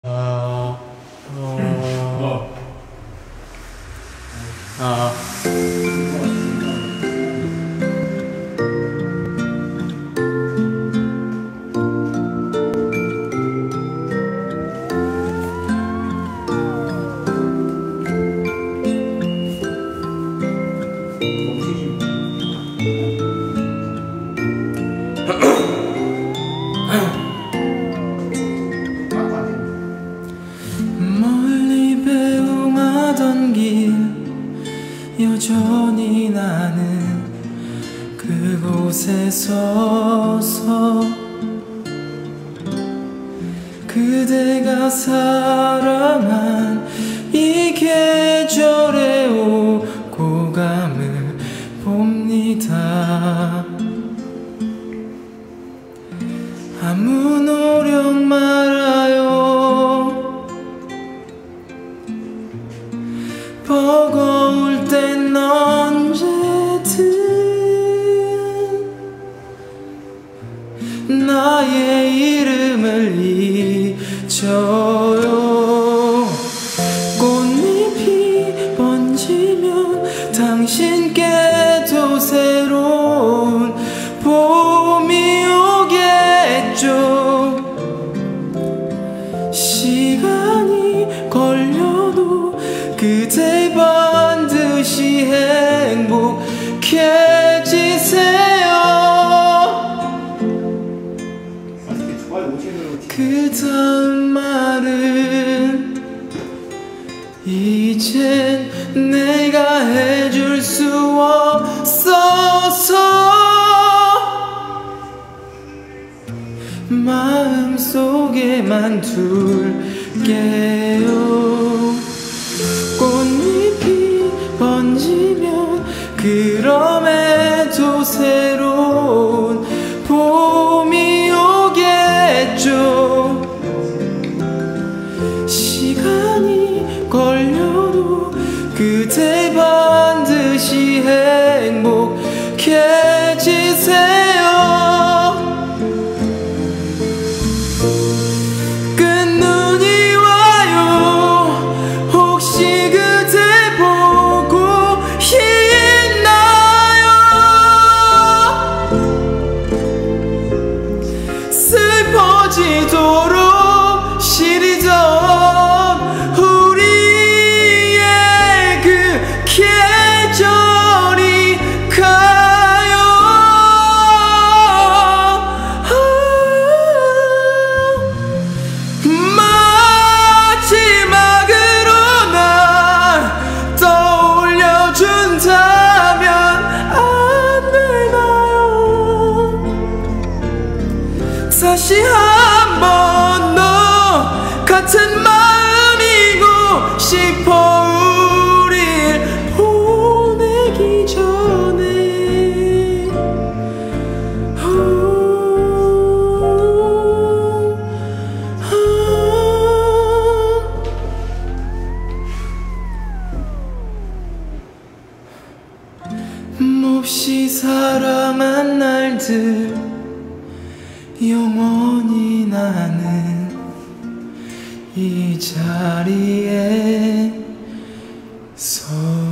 멀리 배웅하던 길 여전히 나는 그곳에 서서 그대가 사랑한 이 계절에 오고 감을 봅니다. 아무 노력 말아요. 버거울 땐 언제든 나의 이름을 잊어요. 꽃잎이 번지면 당신께도 새로운 봄이 오겠죠. 시간이 걸려도 그대 반드시 행복해지세요. 그 다음 말은 이젠 내가 해줄 수 없어서 마음속에만 둘게요. 꽃잎이 번지면 그럼에도 새로운 봄이 오겠죠. 시간이 걸려도 그대 반드시 행복해지세요. 끝눈이 와요. 혹시 그대 보고 있나요? 슬퍼지도록 시리던 우리의 그 계절이 가요. 마지막으로 날 떠올려준다면 안 되나요? 다시 한 번 더 같은 마음이고 싶어. 우릴 보내기 전에 몹시 사랑한 날들 영원히 나는 이 자리에 서